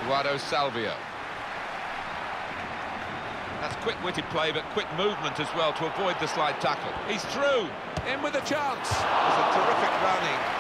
Eduardo Salvio. That's quick-witted play, but quick movement as well to avoid the slide tackle. He's through, in with a chance. It's a terrific running.